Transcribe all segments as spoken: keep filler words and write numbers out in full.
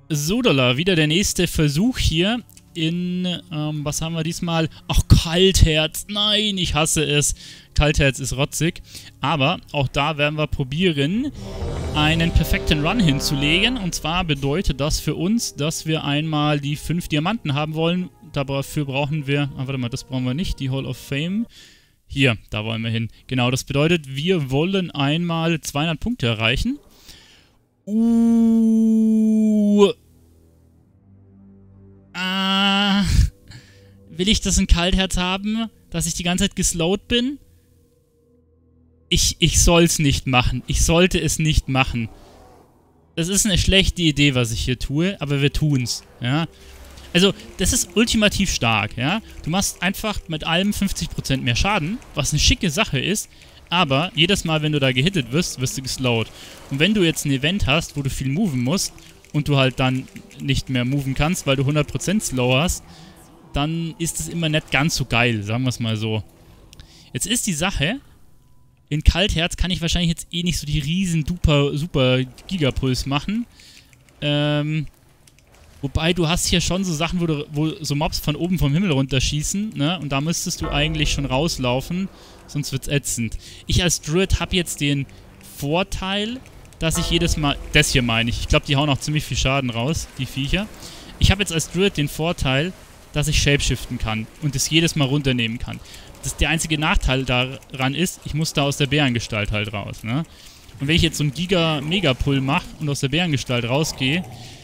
Sodala, wieder der nächste Versuch hier in, ähm, was haben wir diesmal? Ach, Kaltherz. Nein, ich hasse es. Kaltherz ist rotzig. Aber auch da werden wir probieren, einen perfekten Run hinzulegen. Und zwar bedeutet das für uns, dass wir einmal die fünf Diamanten haben wollen. Dafür brauchen wir, ah, warte mal, das brauchen wir nicht, die Hall of Fame. Hier, da wollen wir hin. Genau, das bedeutet, wir wollen einmal zweihundert Punkte erreichen. Uh. Ah. Will ich das in Kaltherz haben? Dass ich die ganze Zeit geslowt bin? Ich, ich soll es nicht machen. Ich sollte es nicht machen. Das ist eine schlechte Idee, was ich hier tue, aber wir tun's, ja. Also, das ist ultimativ stark, ja. Du machst einfach mit allem fünfzig Prozent mehr Schaden, was eine schicke Sache ist, aber jedes Mal, wenn du da gehittet wirst, wirst du geslowt. Und wenn du jetzt ein Event hast, wo du viel moven musst und du halt dann nicht mehr moven kannst, weil du hundert Prozent Slow hast, dann ist es immer nicht ganz so geil, sagen wir es mal so. Jetzt ist die Sache, in Kaltherz kann ich wahrscheinlich jetzt eh nicht so die riesen duper, super Gigapuls machen. Ähm, wobei du hast hier schon so Sachen, wo, du, wo so Mobs von oben vom Himmel runterschießen, ne? Und da müsstest du eigentlich schon rauslaufen, sonst wird's ätzend. Ich als Druid habe jetzt den Vorteil, dass ich jedes Mal, das hier meine ich, ich glaube, die hauen auch ziemlich viel Schaden raus, die Viecher. Ich habe jetzt als Druid den Vorteil, dass ich shapeshiften kann und es jedes Mal runternehmen kann. Das, der einzige Nachteil daran ist, ich muss da aus der Bärengestalt halt raus, ne? Und wenn ich jetzt so einen Giga-Mega-Pull mache und aus der Bärengestalt rausgehe,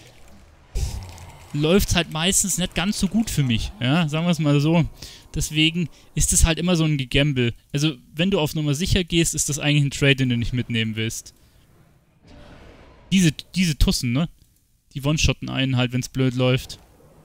läuft es halt meistens nicht ganz so gut für mich, ja, sagen wir es mal so. Deswegen ist es halt immer so ein Gegamble. Also, wenn du auf Nummer sicher gehst, ist das eigentlich ein Trade, den du nicht mitnehmen willst. Diese, diese Tussen, ne? Die One-Shotten einen halt, wenn es blöd läuft.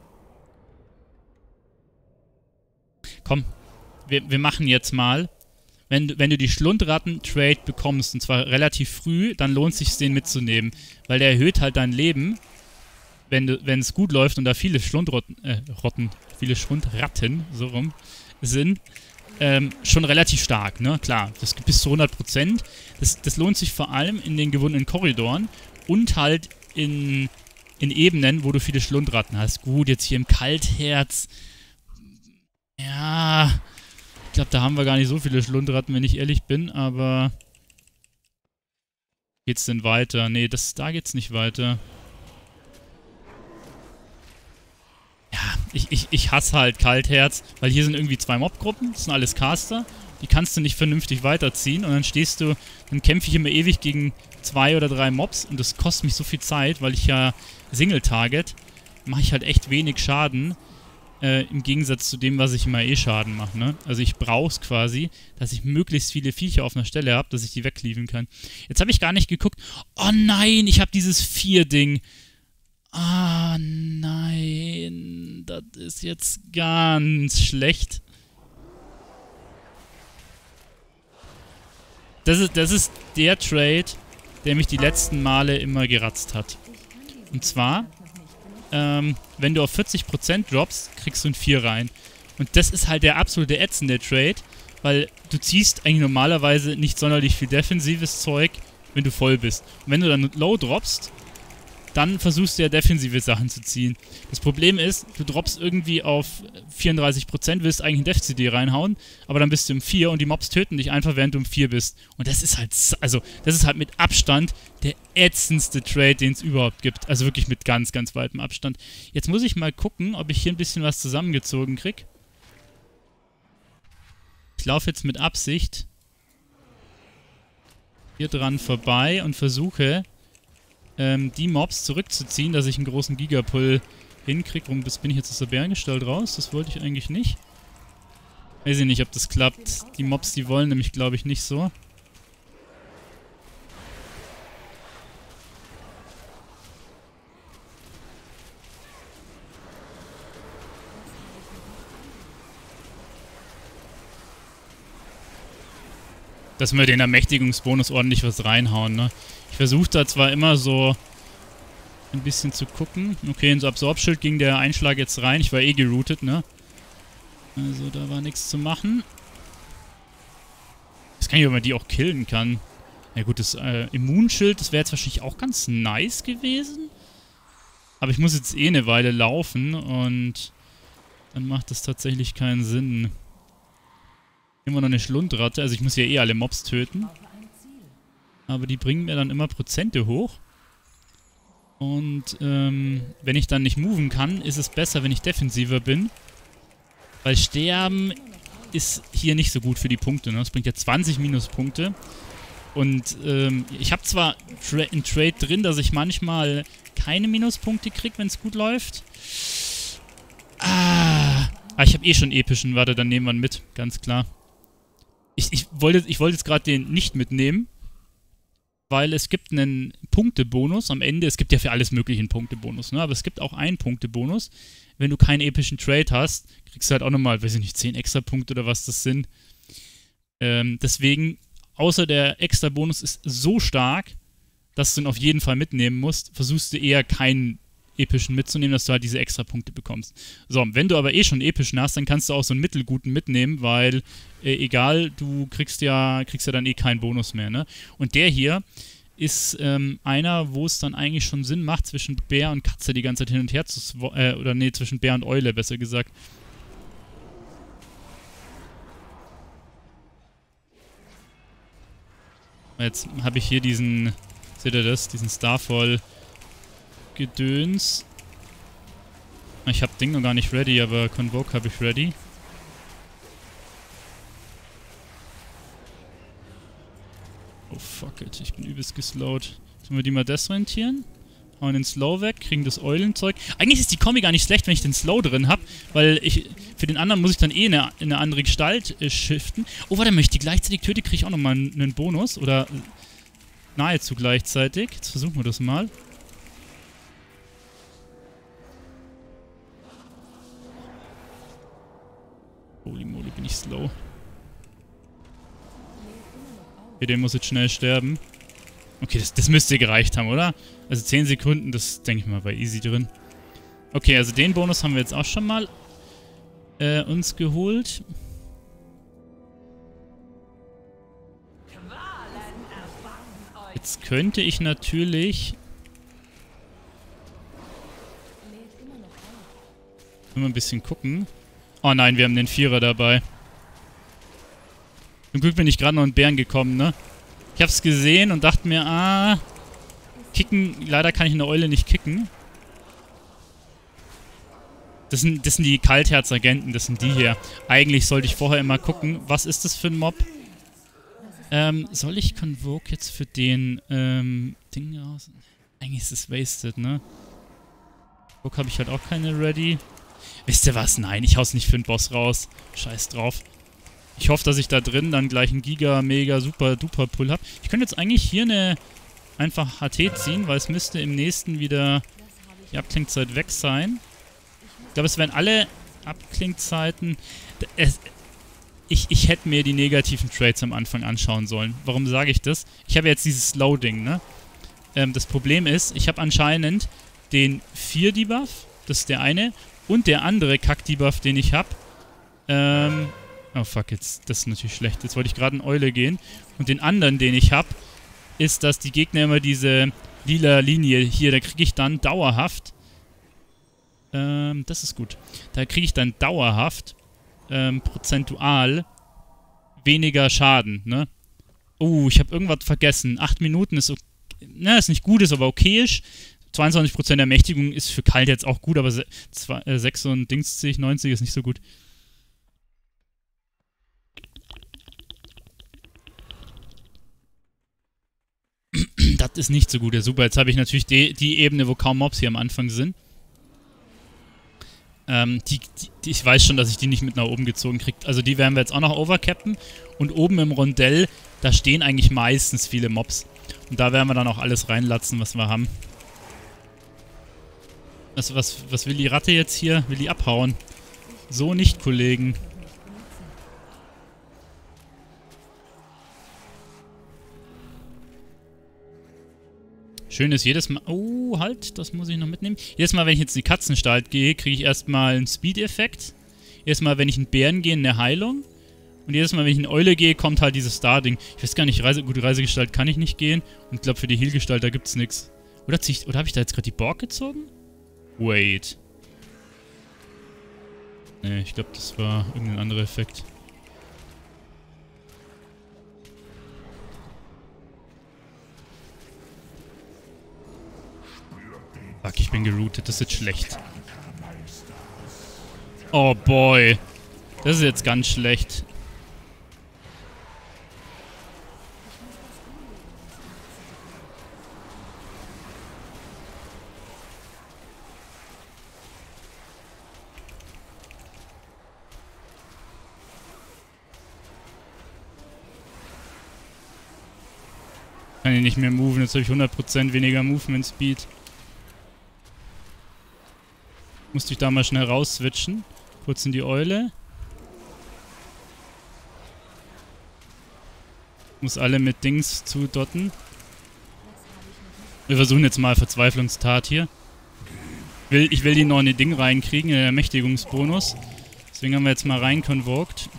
Komm, wir, wir machen jetzt mal. Wenn, wenn du die Schlundratten-Trade bekommst, und zwar relativ früh, dann lohnt es sich, den mitzunehmen. Weil der erhöht halt dein Leben, wenn du, wenn es gut läuft und da viele Schlundratten, äh, Rotten, viele Schlundratten, so rum, sind, ähm, schon relativ stark, ne? Klar, das gibt bis zu hundert Prozent. Das, das lohnt sich vor allem in den gewundenen Korridoren und halt in, in Ebenen, wo du viele Schlundratten hast. Gut, jetzt hier im Kaltherz. Ja, ich glaube, da haben wir gar nicht so viele Schlundratten, wenn ich ehrlich bin, aber geht's denn weiter? Nee, das, da geht's nicht weiter. Ja, ich, ich, ich hasse halt Kaltherz, weil hier sind irgendwie zwei Mobgruppen, das sind alles Caster, die kannst du nicht vernünftig weiterziehen und dann stehst du, dann kämpfe ich immer ewig gegen zwei oder drei Mobs und das kostet mich so viel Zeit, weil ich ja Single-Target, mache ich halt echt wenig Schaden. Äh, im Gegensatz zu dem, was ich immer eh Schaden mache, ne? Also ich brauche es quasi, dass ich möglichst viele Viecher auf einer Stelle habe, dass ich die wegcleaven kann. Jetzt habe ich gar nicht geguckt. Oh nein, ich habe dieses vier-Ding. Ah nein, das ist jetzt ganz schlecht. Das ist, das ist der Trade, der mich die letzten Male immer geratzt hat. Und zwar... Ähm, wenn du auf vierzig Prozent droppst, kriegst du ein vier rein. Und das ist halt der absolute ätzende Trade, weil du ziehst eigentlich normalerweise nicht sonderlich viel defensives Zeug, wenn du voll bist. Und wenn du dann low droppst, dann versuchst du ja defensive Sachen zu ziehen. Das Problem ist, du droppst irgendwie auf vierunddreißig Prozent, willst eigentlich ein Def-C D reinhauen, aber dann bist du im vier und die Mobs töten dich einfach, während du im vier bist. Und das ist halt, also, das ist halt mit Abstand der ätzendste Trade, den es überhaupt gibt. Also wirklich mit ganz, ganz weitem Abstand. Jetzt muss ich mal gucken, ob ich hier ein bisschen was zusammengezogen kriege. Ich laufe jetzt mit Absicht hier dran vorbei und versuche, ähm, die Mobs zurückzuziehen, dass ich einen großen Gigapull hinkriege. Warum bin ich jetzt aus der Bärengestalt raus? Das wollte ich eigentlich nicht. Weiß ich nicht, ob das klappt. Die Mobs, die wollen nämlich, glaube ich, nicht so. Dass wir den Ermächtigungsbonus ordentlich was reinhauen, ne? Ich versuche da zwar immer so ein bisschen zu gucken. Okay, ins Absorb-Schild ging der Einschlag jetzt rein. Ich war eh geroutet, ne? Also da war nichts zu machen. Jetzt kann ich, ob man die auch killen kann. Ja gut, das äh, Immunschild, das wäre jetzt wahrscheinlich auch ganz nice gewesen. Aber ich muss jetzt eh eine Weile laufen und dann macht das tatsächlich keinen Sinn. Immer noch eine Schlundratte, also ich muss ja eh alle Mobs töten. Aber die bringen mir dann immer Prozente hoch. Und ähm, wenn ich dann nicht moven kann, ist es besser, wenn ich defensiver bin. Weil Sterben ist hier nicht so gut für die Punkte. Ne? Das bringt ja zwanzig Minuspunkte. Und ähm, ich habe zwar tra ein Trade drin, dass ich manchmal keine Minuspunkte kriege, wenn es gut läuft. Ah, ah ich habe eh schon epischen. Warte, dann nehmen wir ihn mit. Ganz klar. Ich, ich wollte ich wollte jetzt gerade den nicht mitnehmen. Weil es gibt einen Punktebonus am Ende. Es gibt ja für alles mögliche einen Punktebonus, ne? Aber es gibt auch einen Punktebonus. Wenn du keinen epischen Trade hast, kriegst du halt auch nochmal, weiß ich nicht, zehn extra Punkte oder was das sind. Ähm, deswegen, außer der extra Bonus ist so stark, dass du ihn auf jeden Fall mitnehmen musst, versuchst du eher keinen epischen mitzunehmen, dass du halt diese extra Punkte bekommst. So, wenn du aber eh schon epischen hast, dann kannst du auch so einen mittelguten mitnehmen, weil äh, egal, du kriegst ja, kriegst ja dann eh keinen Bonus mehr, ne? Und der hier ist ähm, einer, wo es dann eigentlich schon Sinn macht, zwischen Bär und Katze die ganze Zeit hin und her zu sw- äh, oder nee, zwischen Bär und Eule, besser gesagt. Jetzt habe ich hier diesen, seht ihr das, diesen Starfall Gedöns. Ich habe Ding noch gar nicht ready, aber Convoke habe ich ready. Oh fuck it, ich bin übelst geslowt. Sollen wir die mal desorientieren? Hauen den Slow weg, kriegen das Eulenzeug. Eigentlich ist die Kombi gar nicht schlecht, wenn ich den Slow drin habe, weil ich für den anderen muss ich dann eh in eine, in eine andere Gestalt äh, shiften. Oh, warte, wenn ich die gleichzeitig töte, kriege ich auch nochmal einen, einen Bonus. Oder nahezu gleichzeitig. Jetzt versuchen wir das mal. Holy moly, bin ich slow. Okay, der muss jetzt schnell sterben. Okay, das, das müsste gereicht haben, oder? Also zehn Sekunden, das denke ich mal bei easy drin. Okay, also den Bonus haben wir jetzt auch schon mal äh, uns geholt. Jetzt könnte ich natürlich... Mal ein bisschen gucken. Oh nein, wir haben den Vierer dabei. Zum Glück bin ich gerade noch in Bären gekommen, ne? Ich hab's gesehen und dachte mir, ah... Kicken, leider kann ich eine Eule nicht kicken. Das sind, das sind die Kaltherzagenten, das sind die hier. Eigentlich sollte ich vorher immer gucken, was ist das für ein Mob? Ähm, soll ich Convoke jetzt für den, ähm, Ding raus? Eigentlich ist es wasted, ne? Convoke habe ich halt auch keine ready. Wisst ihr was? Nein, ich hau's nicht für den Boss raus. Scheiß drauf. Ich hoffe, dass ich da drin dann gleich einen Giga, Mega, Super, Duper Pull habe. Ich könnte jetzt eigentlich hier eine einfach H T ziehen, weil es müsste im nächsten wieder die Abklingzeit weg sein. Ich glaube, es werden alle Abklingzeiten... Es, ich, ich hätte mir die negativen Trades am Anfang anschauen sollen. Warum sage ich das? Ich habe jetzt dieses Slow-Ding, ne? Ähm, das Problem ist, ich habe anscheinend den vier Debuff, das ist der eine, und der andere Kack-Debuff, den ich habe. Ähm... Oh fuck, jetzt, das ist natürlich schlecht. Jetzt wollte ich gerade in Eule gehen. Und den anderen, den ich habe, ist, dass die Gegner immer diese lila Linie hier, da kriege ich dann dauerhaft, ähm, das ist gut, da kriege ich dann dauerhaft, ähm, prozentual weniger Schaden, ne? Oh, ich habe irgendwas vergessen. acht Minuten ist okay, na, ist nicht gut, ist aber okayisch. zweiundzwanzig Prozent Ermächtigung ist für kalt jetzt auch gut, aber sechs und Dingszig, neunzig ist nicht so gut. Das ist nicht so gut. Ja, super. Jetzt habe ich natürlich die, die Ebene, wo kaum Mobs hier am Anfang sind. Ähm, die, die, die, ich weiß schon, dass ich die nicht mit nach oben gezogen kriege. Also die werden wir jetzt auch noch overcappen. Und oben im Rondell, da stehen eigentlich meistens viele Mobs. Und da werden wir dann auch alles reinlatzen, was wir haben. Was, was, was will die Ratte jetzt hier? Will die abhauen? So nicht, Kollegen. Schön ist jedes Mal... Oh, halt, das muss ich noch mitnehmen. Jedes Mal, wenn ich jetzt in die Katzenstalt gehe, kriege ich erstmal einen Speed-Effekt. Jedes Mal, wenn ich in Bären gehe, eine Heilung. Und jedes Mal, wenn ich in Eule gehe, kommt halt dieses Star-Ding. Ich weiß gar nicht, Reise, gute Reisegestalt kann ich nicht gehen. Und ich glaube, für die Heal-Gestalt, da gibt's nichts. Oder, oder habe ich da jetzt gerade die Borg gezogen? Wait. Ne, ich glaube, das war irgendein anderer Effekt. Fuck, ich bin geroutet. Das ist jetzt schlecht. Oh boy. Das ist jetzt ganz schlecht. Kann ich nicht mehr moven. Jetzt habe ich hundert Prozent weniger Movement Speed. Musste ich da mal schnell raus switchen. Kurz in die Eule. Muss alle mit Dings zudotten. Wir versuchen jetzt mal Verzweiflungstat hier. Ich will, ich will die noch in die Ding reinkriegen, in den Ermächtigungsbonus. Deswegen haben wir jetzt mal rein convoked.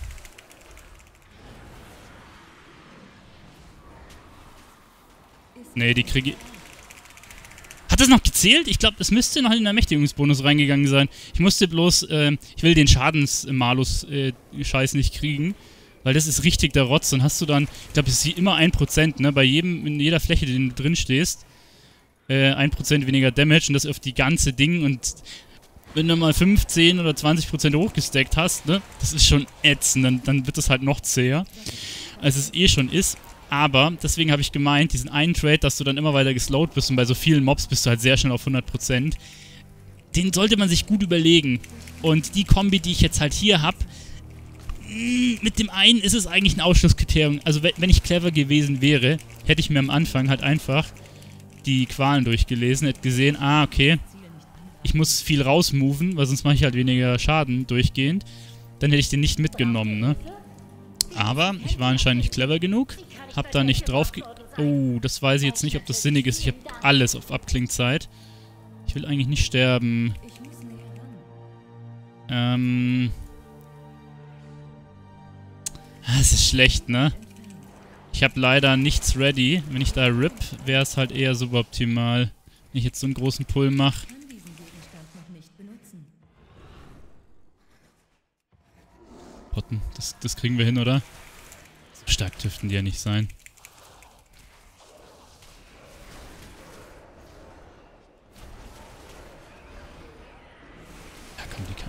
Nee, die kriege ich... Hat das noch gezählt? Ich glaube, das müsste noch in den Ermächtigungsbonus reingegangen sein. Ich musste bloß... Äh, ich will den Schadensmalus-Scheiß äh, nicht kriegen. Weil das ist richtig der Rotz. Dann hast du dann... Ich glaube, es ist immer ein Prozent, ne? Bei jedem, in jeder Fläche, die du drin stehst. Äh, ein Prozent weniger Damage und das auf die ganze Ding. Und wenn du mal fünfzehn oder zwanzig Prozent hochgestackt hast, ne? Das ist schon ätzend. Dann, dann wird das halt noch zäher, als es eh schon ist. Aber, deswegen habe ich gemeint, diesen einen Trade, dass du dann immer weiter geslowt bist und bei so vielen Mobs bist du halt sehr schnell auf hundert Prozent. Den sollte man sich gut überlegen. Und die Kombi, die ich jetzt halt hier habe, mit dem einen ist es eigentlich ein Ausschlusskriterium. Also wenn ich clever gewesen wäre, hätte ich mir am Anfang halt einfach die Qualen durchgelesen, hätte gesehen, ah, okay, ich muss viel rausmoven, weil sonst mache ich halt weniger Schaden durchgehend. Dann hätte ich den nicht mitgenommen, ne? Aber ich war anscheinend nicht clever genug. Hab da nicht drauf ge... Oh, das weiß ich jetzt nicht, ob das sinnig ist. Ich habe alles auf Abklingzeit. Ich will eigentlich nicht sterben. Ähm... Das ist schlecht, ne? Ich habe leider nichts ready. Wenn ich da rip, wäre es halt eher suboptimal. Wenn ich jetzt so einen großen Pull mache. Potten, das, das kriegen wir hin, oder? So stark dürften die ja nicht sein. Ja, komm, die kann...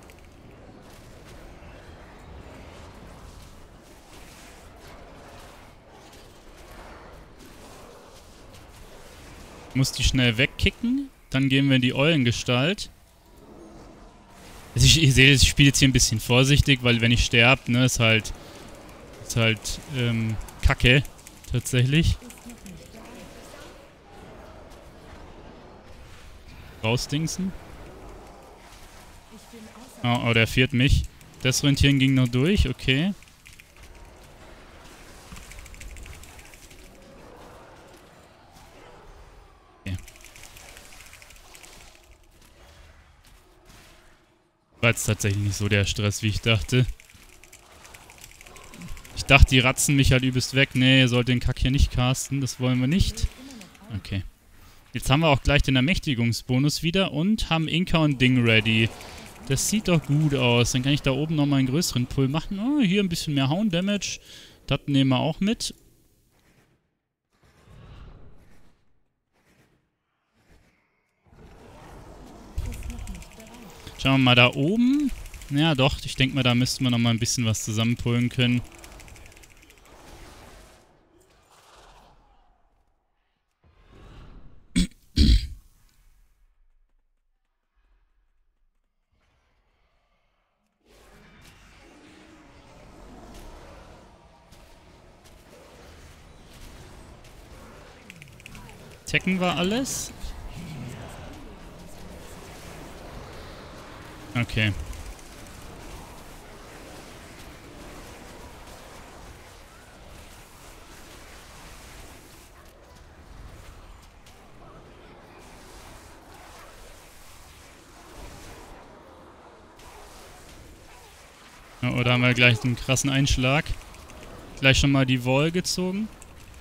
Muss die schnell wegkicken. Dann gehen wir in die Eulengestalt. Also ich, ich sehe, ich spiele jetzt hier ein bisschen vorsichtig, weil wenn ich sterbe, ne, ist halt... Ist halt, ähm, Kacke. Tatsächlich. Rausdingsen. Oh, oh, der viert mich. Das Rentieren ging noch durch, okay. War jetzt tatsächlich nicht so der Stress, wie ich dachte. Ich dachte, die ratzen mich halt übelst weg. Nee, ihr sollt den Kack hier nicht casten. Das wollen wir nicht. Okay. Jetzt haben wir auch gleich den Ermächtigungsbonus wieder und haben Inka und Ding ready. Das sieht doch gut aus. Dann kann ich da oben nochmal einen größeren Pull machen. Oh, hier ein bisschen mehr Hound-Damage. Das nehmen wir auch mit. Schauen wir mal da oben. Ja doch, ich denke mal, da müssten wir noch mal ein bisschen was zusammenpullen können. Tekken war alles. Okay. Oh, da haben wir gleich einen krassen Einschlag. Gleich schon mal die Wall gezogen.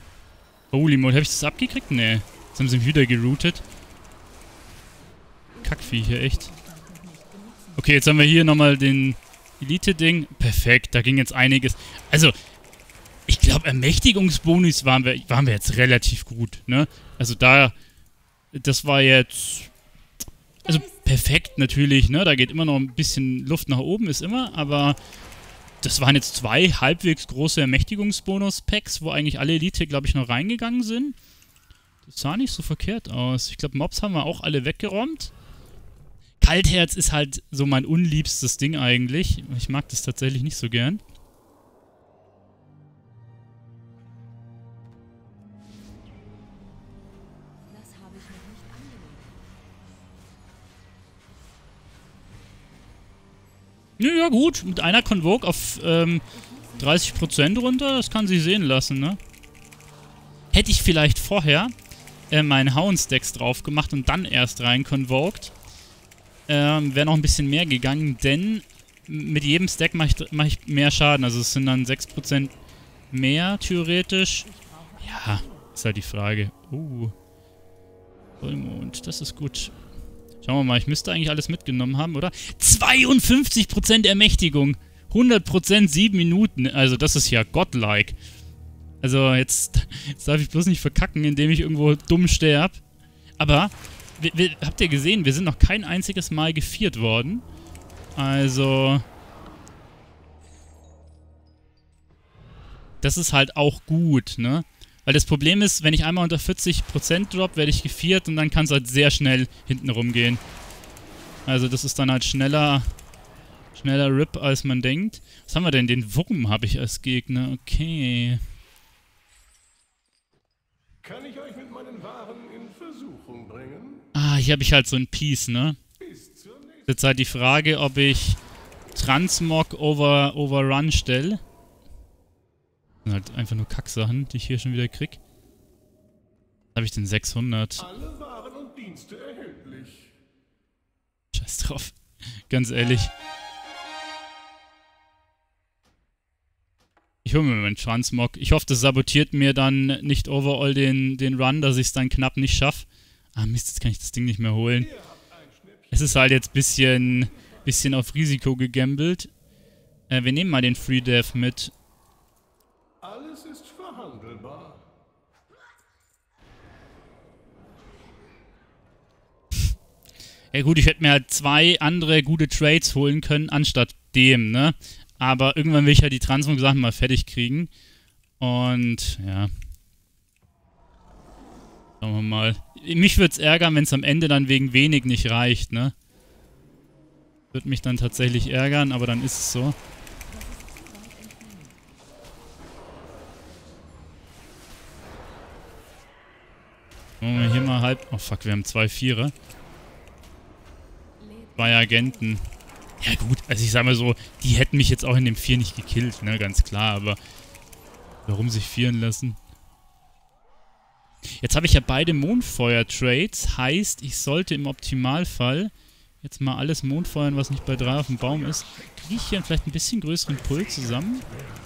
Holy moly, habe ich das abgekriegt? Nee. Jetzt haben sie mich wieder geroutet. Kackviecher, echt. Okay, jetzt haben wir hier nochmal den Elite-Ding. Perfekt, da ging jetzt einiges. Also, ich glaube, Ermächtigungsbonus waren wir, waren wir jetzt relativ gut, ne? Also da, das war jetzt, also perfekt natürlich, ne? Da geht immer noch ein bisschen Luft nach oben, ist immer, aber das waren jetzt zwei halbwegs große Ermächtigungsbonus-Packs, wo eigentlich alle Elite, glaube ich, noch reingegangen sind. Das sah nicht so verkehrt aus. Ich glaube, Mobs haben wir auch alle weggeräumt. Kaltherz ist halt so mein unliebstes Ding eigentlich. Ich mag das tatsächlich nicht so gern. Ja, gut. Mit einer Convoke auf ähm, dreißig Prozent runter, das kann sich sehen lassen, ne? Hätte ich vielleicht vorher äh, meinen Hound-Stacks drauf gemacht und dann erst rein convoked, ähm, wäre noch ein bisschen mehr gegangen, denn mit jedem Stack mache ich, mach ich mehr Schaden. Also es sind dann sechs Prozent mehr, theoretisch. Ja, ist halt die Frage. Uh. Vollmond, das ist gut. Schauen wir mal, ich müsste eigentlich alles mitgenommen haben, oder? zweiundfünfzig Prozent Ermächtigung. hundert Prozent sieben Minuten. Also das ist ja godlike. Also jetzt, jetzt darf ich bloß nicht verkacken, indem ich irgendwo dumm sterbe. Aber, wir, wir, habt ihr gesehen, wir sind noch kein einziges Mal geviert worden. Also... Das ist halt auch gut, ne? Weil das Problem ist, wenn ich einmal unter vierzig Prozent drop, werde ich geviert und dann kann es halt sehr schnell hinten rumgehen. Also das ist dann halt schneller, schneller R I P, als man denkt. Was haben wir denn? Den Wurm habe ich als Gegner. Okay. Kann ich euch mit meinen Waren in Versuchung bringen? Ah, hier habe ich halt so ein Piece, ne? Jetzt halt die Frage, ob ich Transmog over, over Run stelle. Das sind halt einfach nur Kacksachen, die ich hier schon wieder krieg. Da habe ich den sechshundert. Alle Waren und Dienste erhältlich. Scheiß drauf. Ganz ehrlich. Ich hole mir meinen Transmog. Ich hoffe, das sabotiert mir dann nicht overall den, den Run, dass ich es dann knapp nicht schaffe. Ah Mist, jetzt kann ich das Ding nicht mehr holen. Es ist halt jetzt ein bisschen, bisschen auf Risiko gegambelt. Äh, wir nehmen mal den Free Dev mit. Alles ist verhandelbar. Ja gut, ich hätte mir halt zwei andere gute Trades holen können, anstatt dem, ne? Aber irgendwann will ich ja die Transmog-Sachen mal fertig kriegen. Und, ja. Schauen wir mal. Mich würde es ärgern, wenn es am Ende dann wegen wenig nicht reicht, ne? Würde mich dann tatsächlich ärgern, aber dann ist es so. Machen wir hier mal halb... Oh fuck, wir haben zwei Vierer. Zwei Agenten. Ja gut, also ich sag mal so, die hätten mich jetzt auch in dem Vier nicht gekillt, ne, ganz klar, aber warum sich vieren lassen? Jetzt habe ich ja beide Mondfeuer-Trades, heißt, ich sollte im Optimalfall jetzt mal alles Mondfeuern, was nicht bei drei auf dem Baum ist. Kriege ich hier vielleicht ein bisschen größeren Pull zusammen?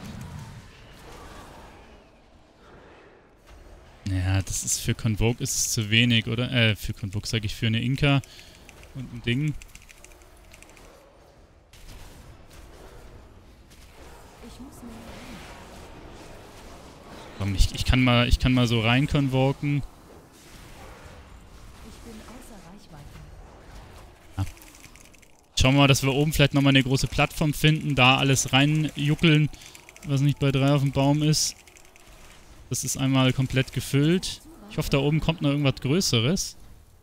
Ja, das ist für Convoke ist es zu wenig, oder? Äh, für Convoke sage ich für eine Inka und ein Ding. Komm, ich, ich kann mal, ich kann mal so rein convoken. Ja. Schauen wir mal, dass wir oben vielleicht nochmal eine große Plattform finden, da alles reinjuckeln, was nicht bei drei auf dem Baum ist. Das ist einmal komplett gefüllt. Ich hoffe, da oben kommt noch irgendwas Größeres.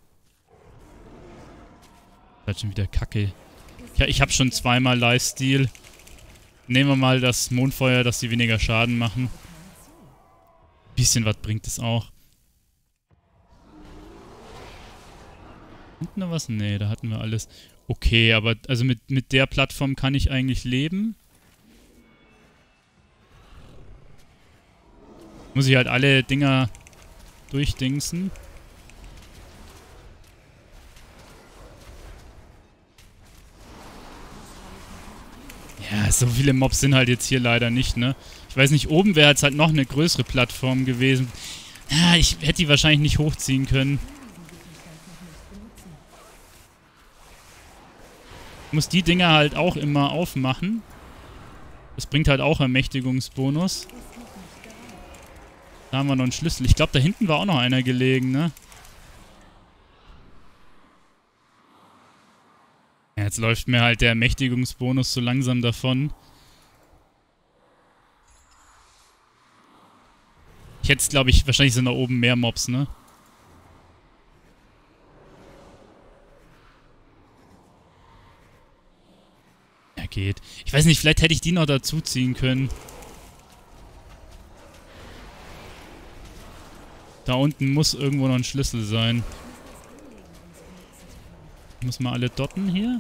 Das ist schon wieder Kacke. Ja, ich habe schon zweimal Lifesteal. Nehmen wir mal das Mondfeuer, dass sie weniger Schaden machen. Bisschen was bringt es auch. Hinten noch was? Nee, da hatten wir alles. Okay, aber also mit, mit der Plattform kann ich eigentlich leben. Muss ich halt alle Dinger durchdingsen. Ja, so viele Mobs sind halt jetzt hier leider nicht, ne? Ich weiß nicht, oben wäre jetzt halt noch eine größere Plattform gewesen. Ja, ich hätte die wahrscheinlich nicht hochziehen können. Ich muss die Dinger halt auch immer aufmachen. Das bringt halt auch Ermächtigungsbonus. Da haben wir noch einen Schlüssel. Ich glaube, da hinten war auch noch einer gelegen, ne? Ja, jetzt läuft mir halt der Ermächtigungsbonus so langsam davon. Ich hätte es, glaube ich, wahrscheinlich sind da oben mehr Mobs, ne? Ja, geht. Ich weiß nicht, vielleicht hätte ich die noch dazu ziehen können. Da unten muss irgendwo noch ein Schlüssel sein. Ich muss mal alle dotten hier.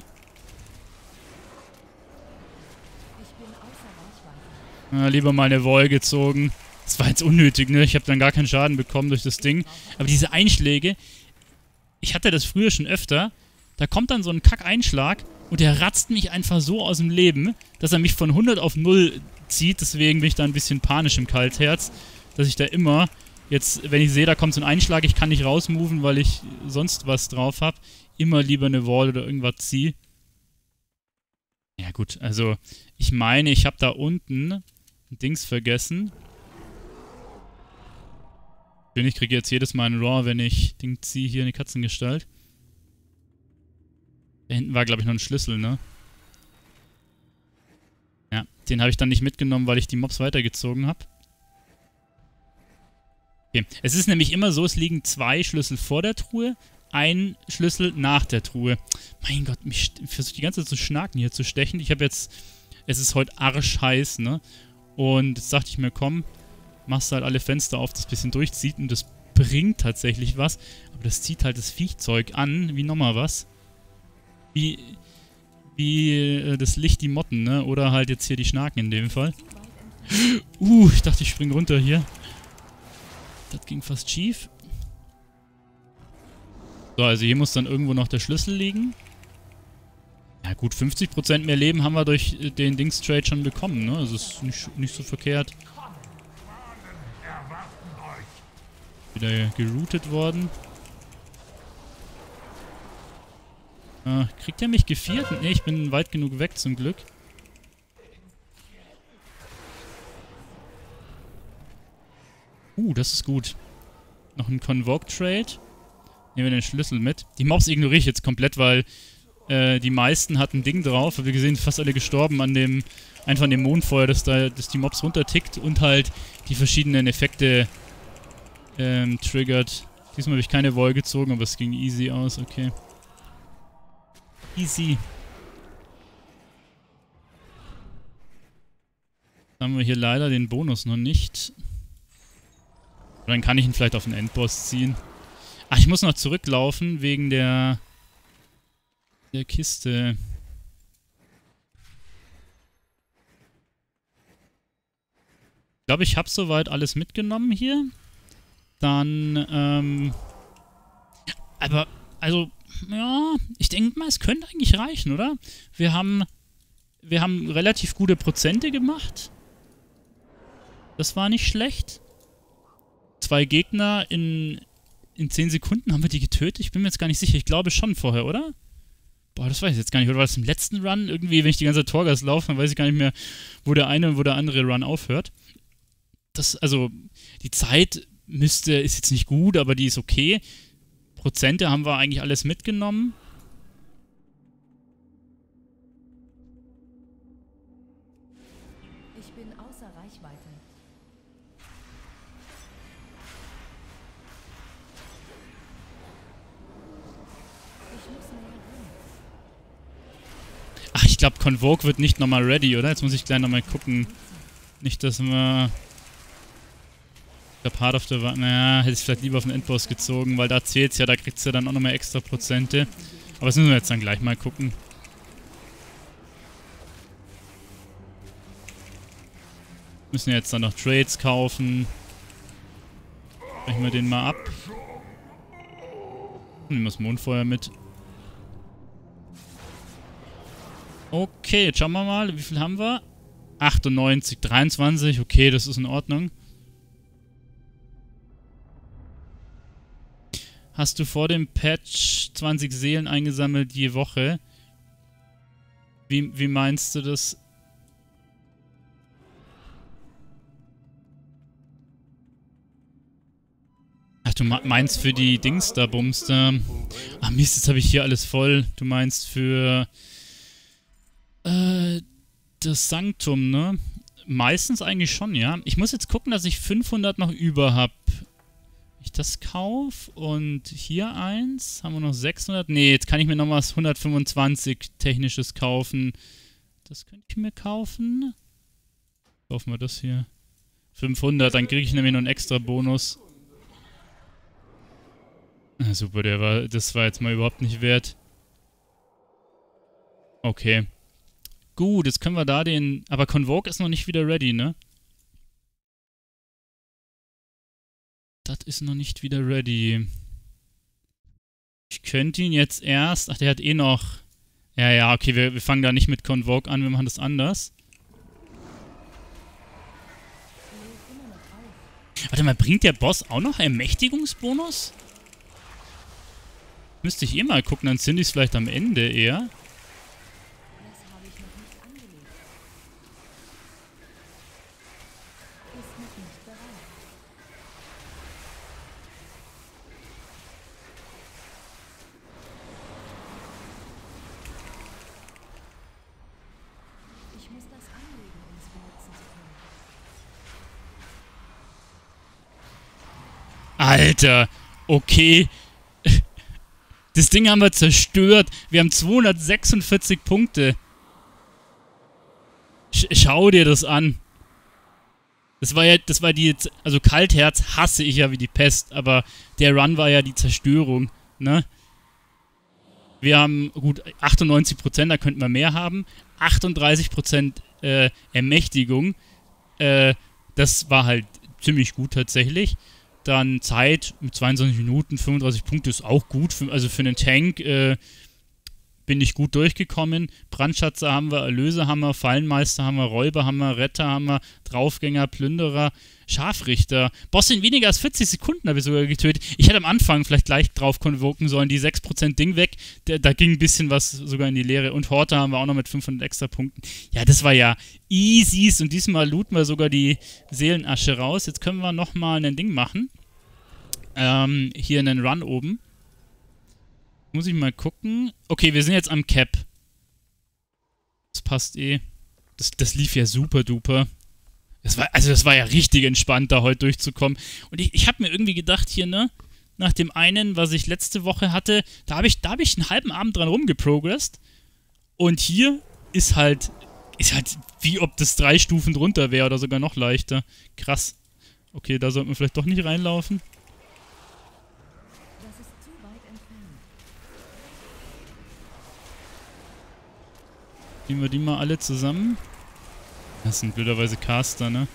Ah, lieber mal eine Wall gezogen. Das war jetzt unnötig, ne? Ich habe dann gar keinen Schaden bekommen durch das Ding. Aber diese Einschläge, ich hatte das früher schon öfter. Da kommt dann so ein Kack-Einschlag und der ratzt mich einfach so aus dem Leben, dass er mich von hundert auf null zieht. Deswegen bin ich da ein bisschen panisch im Kaltherz, dass ich da immer, jetzt, wenn ich sehe, da kommt so ein Einschlag, ich kann nicht rausmoven, weil ich sonst was drauf habe, immer lieber eine Wall oder irgendwas ziehe. Ja gut, also ich meine, ich habe da unten ein Dings vergessen. Ich kriege jetzt jedes Mal einen Raw, wenn ich Ding ziehe, hier in die Katzengestalt. Da hinten war, glaube ich, noch ein Schlüssel, ne? Ja, den habe ich dann nicht mitgenommen, weil ich die Mobs weitergezogen habe. Okay, es ist nämlich immer so, es liegen zwei Schlüssel vor der Truhe, ein Schlüssel nach der Truhe. Mein Gott, mich versucht die ganze Zeit zu schnaken hier, zu stechen. Ich habe jetzt, es ist heute arschheiß, ne? Und jetzt dachte ich mir, komm, machst halt alle Fenster auf, das bisschen durchzieht und das bringt tatsächlich was. Aber das zieht halt das Viechzeug an, wie nochmal was. Wie, wie äh, das Licht die Motten, ne? Oder halt jetzt hier die Schnaken in dem Fall. Uh, ich dachte, ich spring runter hier. Das ging fast schief. So, also hier muss dann irgendwo noch der Schlüssel liegen. Ja gut, fünfzig Prozent mehr Leben haben wir durch den Dings-Trade schon bekommen, ne? Also ist nicht, nicht so verkehrt. Wieder geroutet worden. Äh, kriegt er mich geviert? Ne, ich bin weit genug weg zum Glück. Uh, das ist gut. Noch ein Convoke-Trade. Nehmen wir den Schlüssel mit. Die Mobs ignoriere ich jetzt komplett, weil äh, die meisten hatten ein Ding drauf. Hab wir gesehen, fast alle gestorben an dem, einfach an dem Mondfeuer, dass da, dass die Mobs runtertickt und halt die verschiedenen Effekte ähm, triggert. Diesmal habe ich keine Wall gezogen, aber es ging easy aus, okay. Easy. Dann haben wir hier leider den Bonus noch nicht. Dann kann ich ihn vielleicht auf den Endboss ziehen. Ach, ich muss noch zurücklaufen wegen der, der Kiste. Ich glaube, ich habe soweit alles mitgenommen hier. Dann, ähm... aber, also, ja, ich denke mal, es könnte eigentlich reichen, oder? Wir haben, wir haben relativ gute Prozente gemacht. Das war nicht schlecht. Zwei Gegner in, in zehn Sekunden haben wir die getötet. Ich bin mir jetzt gar nicht sicher. Ich glaube schon vorher, oder? Boah, das weiß ich jetzt gar nicht. Oder war das im letzten Run? Irgendwie, wenn ich die ganze Zeit Torgas laufe, dann weiß ich gar nicht mehr, wo der eine und wo der andere Run aufhört. Das, also, die Zeit müsste, ist jetzt nicht gut, aber die ist okay. Prozente haben wir eigentlich alles mitgenommen. Ich bin außer Reichweite. Ich muss näher ran. Ach, ich glaube, Convoke wird nicht nochmal ready, oder? Jetzt muss ich gleich nochmal gucken. Nicht, dass wir... Der Part of the... Naja, hätte ich vielleicht lieber auf den Endboss gezogen, weil da zählt's ja, da kriegt's ja dann auch nochmal extra Prozente. Aber das müssen wir jetzt dann gleich mal gucken. Müssen jetzt dann noch Trades kaufen. Brechen wir den mal ab. Nehmen wir das Mondfeuer mit. Okay, jetzt schauen wir mal. Wie viel haben wir? achtundneunzig, dreiundzwanzig. Okay, das ist in Ordnung. Hast du vor dem Patch zwanzig Seelen eingesammelt je Woche? Wie, wie meinst du das? Ach, du meinst für die Dings da, Bums da. Ach Mist, jetzt habe ich hier alles voll. Du meinst für äh, das Sanktum, ne? Meistens eigentlich schon, ja. Ich muss jetzt gucken, dass ich fünfhundert noch über habe. Ich das kaufe und hier eins. Haben wir noch sechshundert? Nee, jetzt kann ich mir noch was hundertfünfundzwanzig Technisches kaufen. Das könnte ich mir kaufen. Kaufen wir das hier. fünfhundert, dann kriege ich nämlich noch einen extra Bonus. Ah, super, der war, das war jetzt mal überhaupt nicht wert. Okay. Gut, jetzt können wir da den... Aber Convoke ist noch nicht wieder ready, ne? Das ist noch nicht wieder ready. Ich könnte ihn jetzt erst... Ach, der hat eh noch... Ja, ja, okay, wir, wir fangen da nicht mit Convoke an, wir machen das anders. Warte mal, bringt der Boss auch noch Ermächtigungsbonus? Müsste ich eh mal gucken, dann sind die es vielleicht am Ende eher. Alter, okay. Das Ding haben wir zerstört. Wir haben zweihundertsechsundvierzig Punkte. Sch schau dir das an. Das war ja, das war die, also Kaltherz hasse ich ja wie die Pest, aber der Run war ja die Zerstörung, ne? Wir haben, gut, achtundneunzig Prozent, da könnten wir mehr haben. achtunddreißig Prozent äh, Ermächtigung. Äh, das war halt ziemlich gut tatsächlich. Dann Zeit mit zweiundzwanzig Minuten, fünfunddreißig Punkte ist auch gut. Für, also für einen Tank äh, bin ich gut durchgekommen. Brandschatzer haben wir, Erlöse haben wir, Fallenmeister haben wir, Räuber haben wir, Retter haben wir, Draufgänger, Plünderer, Scharfrichter. Boss in weniger als vierzig Sekunden habe ich sogar getötet. Ich hätte am Anfang vielleicht gleich drauf konvoken sollen, die sechs Prozent Ding weg. Da, da ging ein bisschen was sogar in die Leere. Und Horta haben wir auch noch mit fünfhundert extra Punkten. Ja, das war ja easy. Und diesmal looten wir sogar die Seelenasche raus. Jetzt können wir nochmal ein Ding machen. Ähm, hier einen Run oben. Muss ich mal gucken. Okay, wir sind jetzt am Cap. Das passt eh. Das, das lief ja super duper. Das war, also das war ja richtig entspannt, da heute durchzukommen. Und ich, ich habe mir irgendwie gedacht hier, ne, nach dem einen, was ich letzte Woche hatte, da habe ich, da hab ich einen halben Abend dran rumgeprogressed. Und hier ist halt, ist halt wie ob das drei Stufen drunter wäre oder sogar noch leichter. Krass. Okay, da sollten wir vielleicht doch nicht reinlaufen. Nehmen wir die mal alle zusammen. Das sind blöderweise Caster, ne?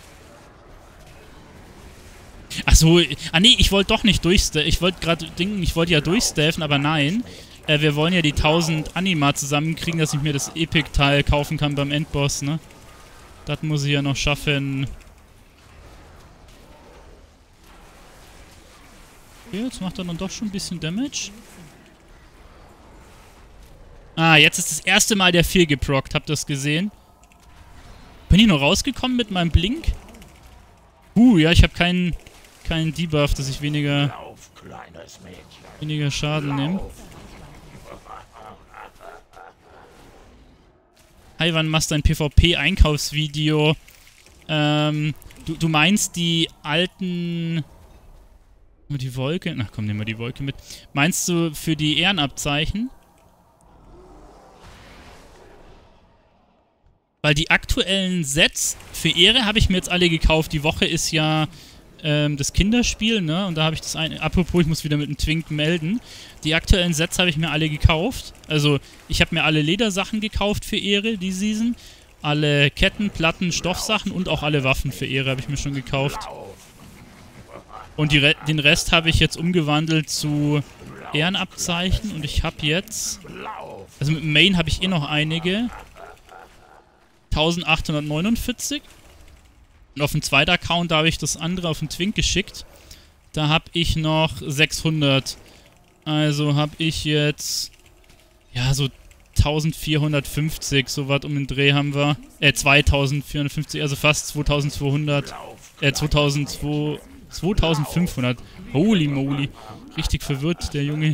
Achso, ah nee, ich wollte doch nicht durchstaffen. Ich wollte gerade denken, ich wollte ja durchstaffen, aber nein. Äh, wir wollen ja die tausend Anima zusammenkriegen, dass ich mir das Epic-Teil kaufen kann beim Endboss, ne? Das muss ich ja noch schaffen. Okay, jetzt macht er dann doch schon ein bisschen Damage. Ah, jetzt ist das erste Mal der vier geprockt. Habt ihr das gesehen? Bin ich noch rausgekommen mit meinem Blink? Uh, ja, ich habe keinen keinen Debuff, dass ich weniger weniger Schaden nehme. Hi, wann machst du ein PvP-Einkaufsvideo? Ähm, du, du meinst die alten... Die Wolke? Ach komm, nehmen wir die Wolke mit. Meinst du für die Ehrenabzeichen? Weil die aktuellen Sets für Ehre habe ich mir jetzt alle gekauft. Die Woche ist ja ähm, das Kinderspiel, ne? Und da habe ich das eine... Apropos, ich muss wieder mit dem Twink melden. Die aktuellen Sets habe ich mir alle gekauft. Also, ich habe mir alle Ledersachen gekauft für Ehre, die Season. Alle Ketten, Platten, Stoffsachen und auch alle Waffen für Ehre habe ich mir schon gekauft. Und die Re den Rest habe ich jetzt umgewandelt zu Ehrenabzeichen. Und ich habe jetzt... Also mit dem Main habe ich eh noch einige... eintausendachthundertneunundvierzig. Und auf dem zweiten Account, da habe ich das andere auf den Twink geschickt. Da habe ich noch sechshundert. Also habe ich jetzt, ja, so zweitausendvierhundertfünfzig, so was um den Dreh haben wir. Äh, zweitausendvierhundertfünfzig, also fast zweitausendzweihundert. Äh, zweitausendzweihundert. zweitausendfünfhundert. Holy moly. Richtig verwirrt, der Junge.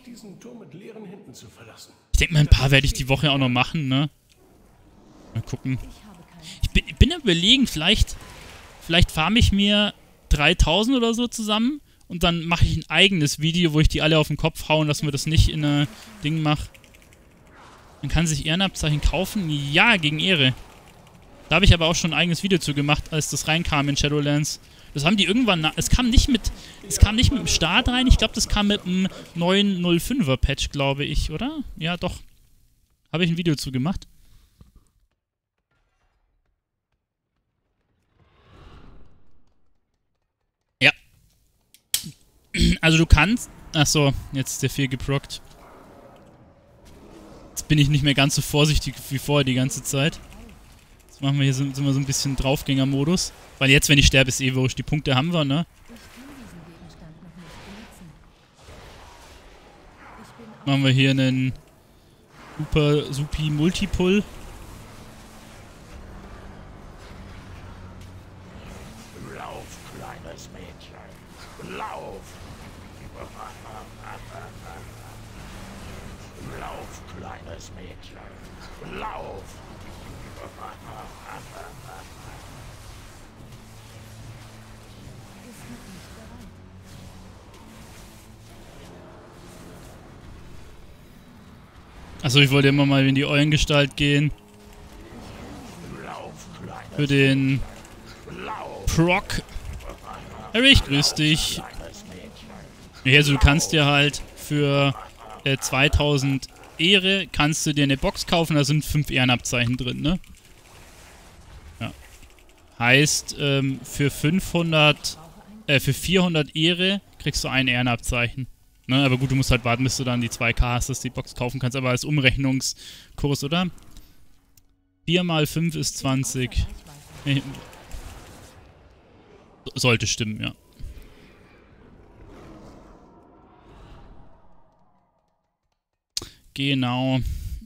Ich denke mal, ein paar werde ich die Woche auch noch machen, ne? Mal gucken. Ich bin, ich bin am Überlegen, vielleicht, vielleicht farme ich mir dreitausend oder so zusammen und dann mache ich ein eigenes Video, wo ich die alle auf den Kopf hauen, dass man das nicht in ein Ding macht. Man kann sich Ehrenabzeichen kaufen? Ja, gegen Ehre. Da habe ich aber auch schon ein eigenes Video zu gemacht, als das reinkam in Shadowlands. Das haben die irgendwann... Es kam nicht mit... Es kam nicht mit dem Start rein. Ich glaube, das kam mit dem neuen null fünfer Patch, glaube ich, oder? Ja, doch. Habe ich ein Video zu gemacht. Ja. Also du kannst... Achso, jetzt ist der viel geprockt. Jetzt bin ich nicht mehr ganz so vorsichtig wie vorher die ganze Zeit. Jetzt machen wir hier so, sind wir so ein bisschen Draufgänger-Modus. Weil jetzt, wenn ich sterbe, ist eh wurscht. Die Punkte haben wir, ne? Machen wir hier einen super supi Multipull. Lauf, kleines Mädchen. Lauf. Lauf, kleines Mädchen. Lauf. Achso, ich wollte immer mal in die Eulengestalt gehen. Für den Proc. Harry, ich grüß dich. Ja, also du kannst dir halt für äh, zweitausend Ehre kannst du dir eine Box kaufen, da sind fünf Ehrenabzeichen drin, ne? Ja. Heißt, ähm, für fünfhundert, äh, für vierhundert Ehre kriegst du ein Ehrenabzeichen. Ne, aber gut, du musst halt warten, bis du dann die zwei K hast, dass du die Box kaufen kannst, aber als Umrechnungskurs, oder? vier mal fünf ist zwanzig. Nee. Sollte stimmen, ja. Genau.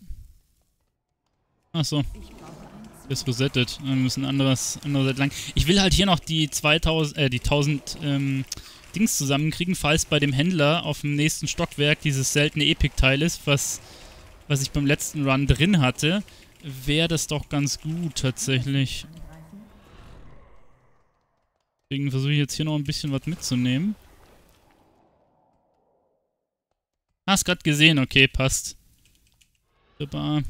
Achso. Ist resettet. Wir müssen anderes, andere Seite lang. Ich will halt hier noch die zweitausend, äh, die tausend, ähm, Dings zusammenkriegen, falls bei dem Händler auf dem nächsten Stockwerk dieses seltene Epic-Teil ist, was, was ich beim letzten Run drin hatte, wäre das doch ganz gut tatsächlich. Deswegen versuche ich jetzt hier noch ein bisschen was mitzunehmen. Hast gerade gesehen, okay, passt. Super.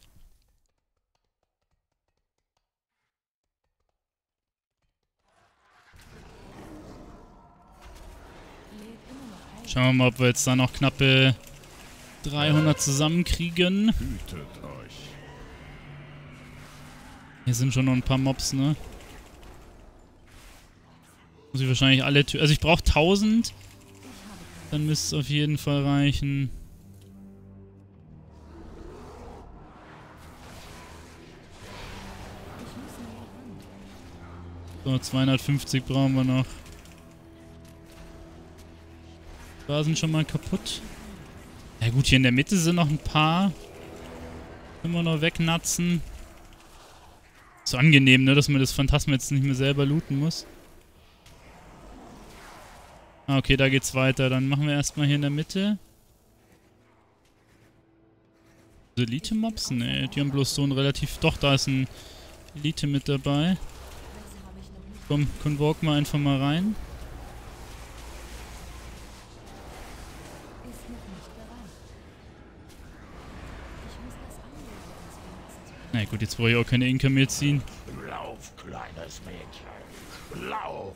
Schauen wir mal, ob wir jetzt da noch knappe dreihundert zusammenkriegen. Hier sind schon noch ein paar Mobs, ne? Muss ich wahrscheinlich alle töten. Also ich brauche tausend. Dann müsste es auf jeden Fall reichen. So, zweihundertfünfzig brauchen wir noch. Da sind schon mal kaputt. Ja gut, hier in der Mitte sind noch ein paar. Können wir noch wegnatzen. So angenehm, ne, dass man das Phantasma jetzt nicht mehr selber looten muss. Ah, okay, da geht's weiter. Dann machen wir erstmal hier in der Mitte. Elite-Mobs? Ne, die haben bloß so ein relativ... Doch, da ist ein Elite mit dabei. Komm, convoke mal einfach mal rein. Na gut, jetzt brauche ich auch keine Inka mehr ziehen. Lauf, kleines Mädchen. Lauf.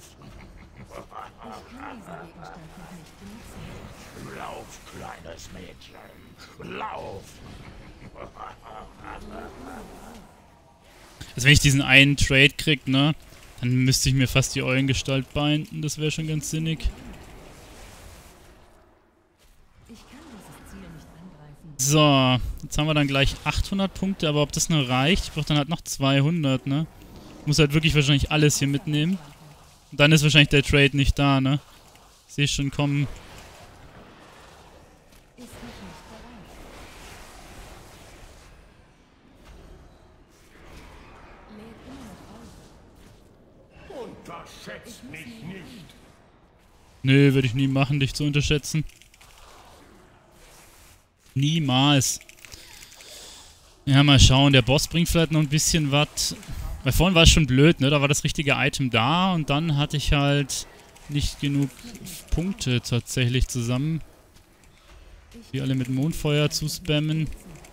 Lauf, kleines Mädchen. Lauf. Also wenn ich diesen einen Trade krieg, ne, dann müsste ich mir fast die Eulengestalt binden. Das wäre schon ganz sinnig. So, jetzt haben wir dann gleich achthundert Punkte, aber ob das nur reicht, ich brauche dann halt noch zweihundert, ne? Ich muss halt wirklich wahrscheinlich alles hier mitnehmen. Und dann ist wahrscheinlich der Trade nicht da, ne? Ich sehe schon kommen. Unterschätzt mich nicht. Nö, würde ich nie machen, dich zu unterschätzen. Niemals. Ja, mal schauen. Der Boss bringt vielleicht noch ein bisschen was. Weil vorhin war es schon blöd, ne? Da war das richtige Item da und dann hatte ich halt nicht genug Punkte tatsächlich zusammen. Die alle mit Mondfeuer zu spammen.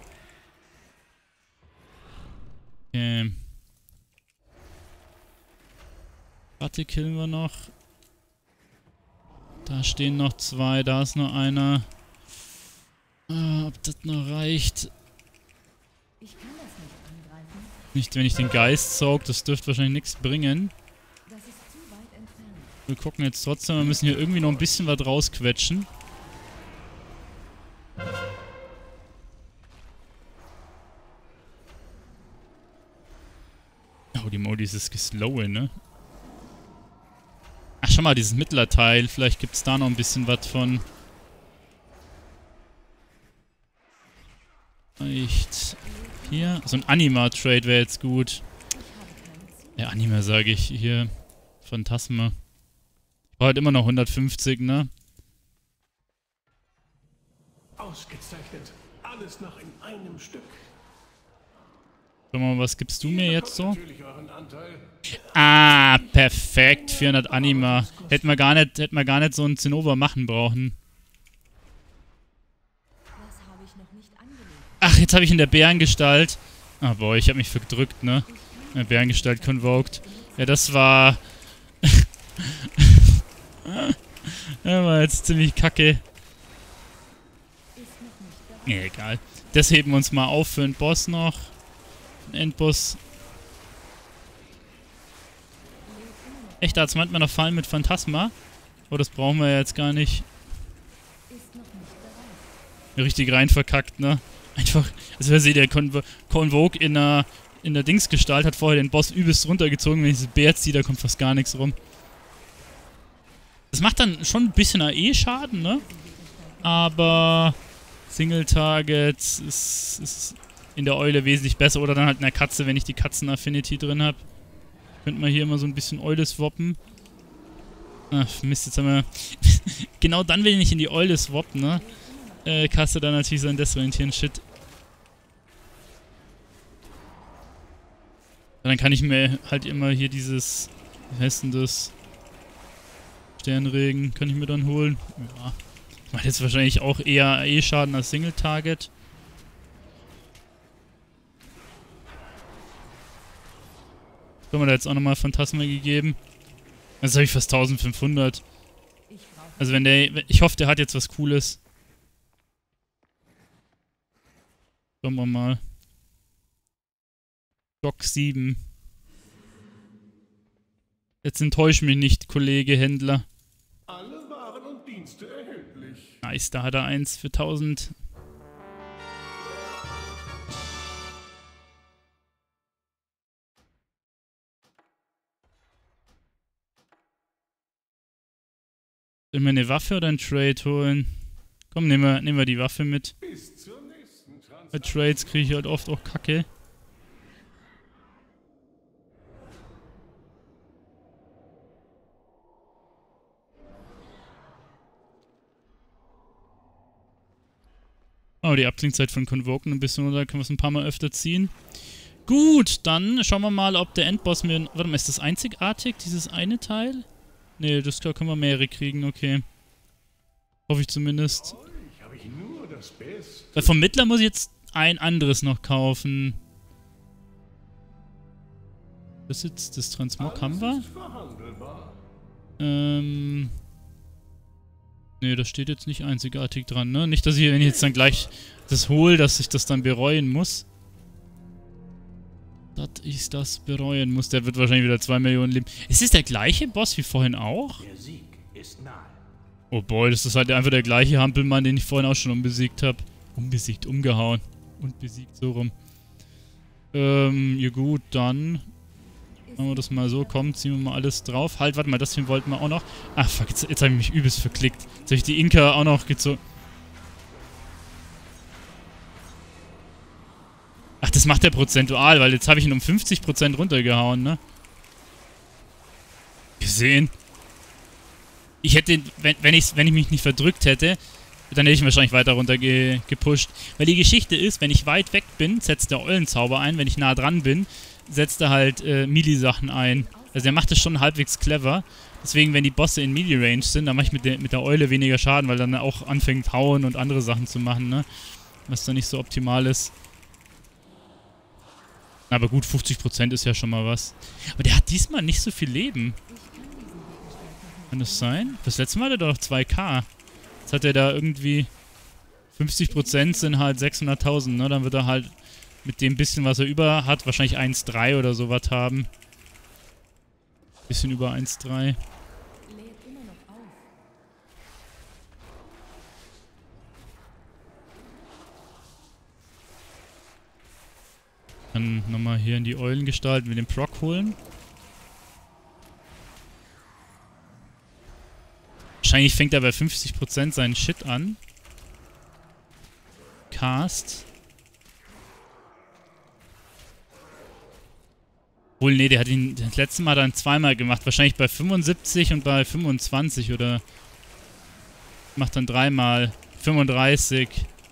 Okay. Warte, killen wir noch. Da stehen noch zwei, da ist noch einer. Ah, ob das noch reicht. Ich kann das nicht angreifen. Nicht, wenn ich den Geist saug, das dürfte wahrscheinlich nichts bringen. Das ist zu weit entfernt. Wir gucken jetzt trotzdem, wir müssen hier irgendwie noch ein bisschen was rausquetschen. Oh, die Modis ist geslowen, ne? Ach, schau mal, dieses Mittlerteil. Vielleicht gibt es da noch ein bisschen was von. Vielleicht hier. So ein Anima-Trade wäre jetzt gut. Ja, Anima sage ich hier. Phantasma. Ich brauche halt immer noch hundertfünfzig, ne? Ausgezeichnet. Alles noch in einem Stück. Schau mal, was gibst du mir jetzt so? Natürlich euren Anteil. Ah, perfekt. vierhundert Anima. Hätten wir gar nicht, hätten wir gar nicht so einen Zinnober machen brauchen. Das habe ich noch nicht angelegt. Ach, jetzt habe ich in der Bärengestalt. Ah, boah, ich habe mich verdrückt, ne? In der Bärengestalt convoked. Ja, das war... ja, war jetzt ziemlich kacke. Ja, egal. Das heben wir uns mal auf für einen Boss noch. Ein Endboss. Echt, da hat's manchmal noch Fallen mit Phantasma. Oh, das brauchen wir ja jetzt gar nicht. Richtig rein verkackt, ne? Einfach, also wer seht, der Convo Convoke in der, in der Dingsgestalt hat vorher den Boss übelst runtergezogen. Wenn ich diese Bär ziehe, da kommt fast gar nichts rum. Das macht dann schon ein bisschen A E-Schaden, ne? Aber Single Targets ist, ist in der Eule wesentlich besser. Oder dann halt in der Katze, wenn ich die Katzen-Affinity drin habe. Könnte man hier immer so ein bisschen Eule swappen. Ach, Mist, jetzt haben wir... genau dann, wenn ich in die Eule swappen, ne? Äh, kaste dann natürlich sein Desorientieren-Shit. Dann kann ich mir halt immer hier dieses... Wie heißt denn das? Sternregen kann ich mir dann holen. Ja. Macht jetzt wahrscheinlich auch eher E-Schaden als Single-Target. Haben wir da jetzt auch nochmal Phantasma gegeben. Jetzt habe ich fast eintausendfünfhundert. Also wenn der... Ich hoffe, der hat jetzt was Cooles. Schauen wir mal. Doc sieben. Jetzt enttäusch mich nicht, Kollege Händler. Alle Waren und Dienste erhältlich. Nice, da hat er eins für tausend. Sollen wir eine Waffe oder einen Trade holen? Komm, nehmen wir, nehmen wir die Waffe mit. Bis zur nächsten Bei Transaktion. Trades kriege ich halt oft auch Kacke. Oh, die Abklingzeit von Convoken ein bisschen, oder können wir es ein paar Mal öfter ziehen. Gut, dann schauen wir mal, ob der Endboss mir... Warte mal, ist das einzigartig, dieses eine Teil? Nee, das können wir mehrere kriegen, okay. Hoffe ich zumindest. Ich habe ich nur das Beste. Weil vom Mittler muss ich jetzt ein anderes noch kaufen. Das ist jetzt das Transmog, haben wir? Alles ist verhandelbar. Ähm... Nee, das steht jetzt nicht einzigartig dran, ne? Nicht, dass ich, wenn ich jetzt dann gleich das hole, dass ich das dann bereuen muss. Dass ich das bereuen muss. Der wird wahrscheinlich wieder zwei Millionen leben. Ist es der gleiche Boss wie vorhin auch? Der Sieg ist nahe. Oh boy, das ist halt einfach der gleiche Hampelmann, den ich vorhin auch schon unbesiegt habe. Unbesiegt, umgehauen. Und besiegt, so rum. Ähm, ja gut, dann... Machen wir das mal so, komm, ziehen wir mal alles drauf. Halt, warte mal, das hier wollten wir auch noch. Ach fuck, jetzt, jetzt habe ich mich übelst verklickt. Jetzt habe ich die Inka auch noch gezogen. Ach, das macht der prozentual, weil jetzt habe ich ihn um fünfzig Prozent runtergehauen, ne? gesehen. Ich hätte, wenn, wenn, ich, wenn ich mich nicht verdrückt hätte, dann hätte ich ihn wahrscheinlich weiter runter ge, gepusht. Weil die Geschichte ist, wenn ich weit weg bin, setzt der Eulenzauber ein. Wenn ich nah dran bin, setzt er halt äh, Melee-Sachen ein. Also er macht das schon halbwegs clever. Deswegen, wenn die Bosse in Melee-Range sind, dann mache ich mit der, mit der Eule weniger Schaden, weil dann auch anfängt hauen und andere Sachen zu machen, ne? Was dann nicht so optimal ist. Aber gut, fünfzig Prozent ist ja schon mal was. Aber der hat diesmal nicht so viel Leben. Kann das sein? Das letzte Mal hatte er doch zwei K. Jetzt hat er da irgendwie... fünfzig Prozent sind halt sechshunderttausend, ne? Dann wird er halt mit dem bisschen, was er über hat, wahrscheinlich eins Komma drei oder sowas haben. Bisschen über eins Komma drei. Dann nochmal hier in die Eulengestalt mit dem Proc holen. Wahrscheinlich fängt er bei fünfzig Prozent seinen Shit an. Cast. Obwohl, nee, der hat ihn das letzte Mal dann zweimal gemacht. Wahrscheinlich bei fünfundsiebzig und bei fünfundzwanzig oder... Macht dann dreimal. fünfunddreißig.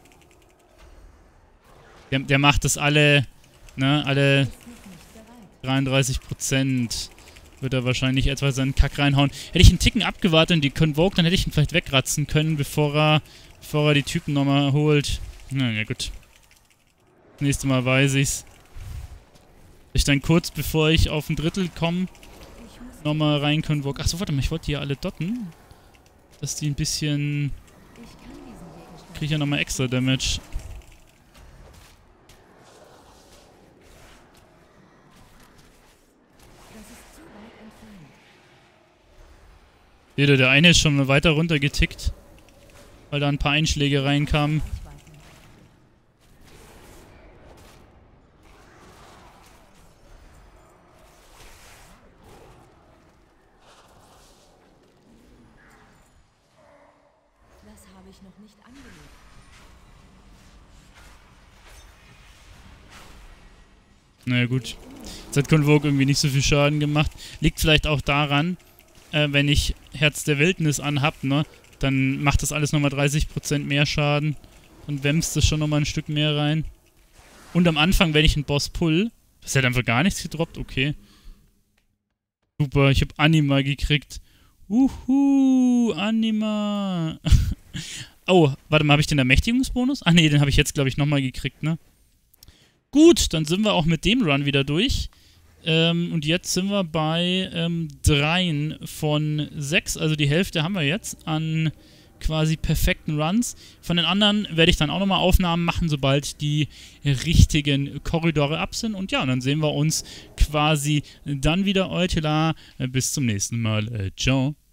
Der, der macht das alle... Ne, alle dreiunddreißig Prozent wird er wahrscheinlich etwa seinen Kack reinhauen. Hätte ich einen Ticken abgewartet und die Convoke, dann hätte ich ihn vielleicht wegratzen können, bevor er, bevor er die Typen nochmal holt. Na ja, gut. Das nächste Mal weiß ich's. Ich dann kurz, bevor ich auf ein Drittel komme, nochmal rein Convoke. Achso, warte mal, ich wollte die ja alle dotten. Dass die ein bisschen... Kriege ich ja nochmal extra Damage. Seht ihr, der eine ist schon mal weiter runter getickt, weil da ein paar Einschläge reinkamen. Das habe ich noch nicht angelegt. Naja gut, jetzt hat Convoke irgendwie nicht so viel Schaden gemacht. Liegt vielleicht auch daran, äh, wenn ich Herz der Wildnis anhab, ne, dann macht das alles nochmal dreißig Prozent mehr Schaden. Dann wämst das schon nochmal ein Stück mehr rein. Und am Anfang, wenn ich einen Boss pull, das hat einfach gar nichts gedroppt, okay. Super, ich habe Anima gekriegt. Uhu, Anima. Oh, warte mal, habe ich den Ermächtigungsbonus? Ach nee, den habe ich jetzt, glaube ich, nochmal gekriegt, ne? Gut, dann sind wir auch mit dem Run wieder durch. Ähm, und jetzt sind wir bei ähm, dreien von sechs, also die Hälfte haben wir jetzt an quasi perfekten Runs. Von den anderen werde ich dann auch nochmal Aufnahmen machen, sobald die richtigen Korridore ab sind. Und ja, dann sehen wir uns quasi dann wieder, Eutela. Bis zum nächsten Mal. Äh, ciao.